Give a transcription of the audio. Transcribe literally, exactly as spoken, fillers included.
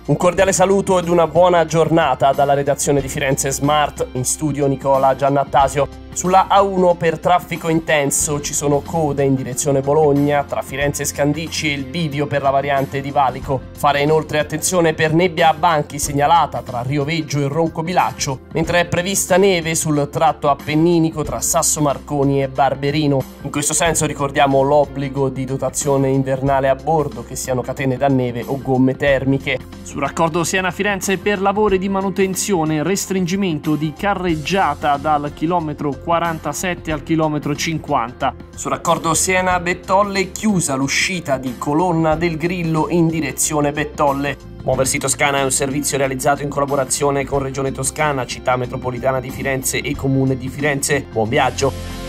Un cordiale saluto ed una buona giornata dalla redazione di Firenze Smart, in studio Nicola Giannattasio. Sulla A uno per traffico intenso ci sono code in direzione Bologna, tra Firenze e Scandicci e il bivio per la variante di Valico. Fare inoltre attenzione per nebbia a banchi segnalata tra Rioveggio e Roncobilaccio, mentre è prevista neve sul tratto appenninico tra Sasso Marconi e Barberino. In questo senso ricordiamo l'obbligo di dotazione invernale a bordo, che siano catene da neve o gomme termiche. Sul raccordo Siena-Firenze per lavori di manutenzione, restringimento di carreggiata dal chilometro quarantasette al chilometro cinquanta. Sul raccordo Siena-Bettolle chiusa l'uscita di Colonna del Grillo in direzione Bettolle. Muoversi Toscana è un servizio realizzato in collaborazione con Regione Toscana, Città Metropolitana di Firenze e Comune di Firenze. Buon viaggio!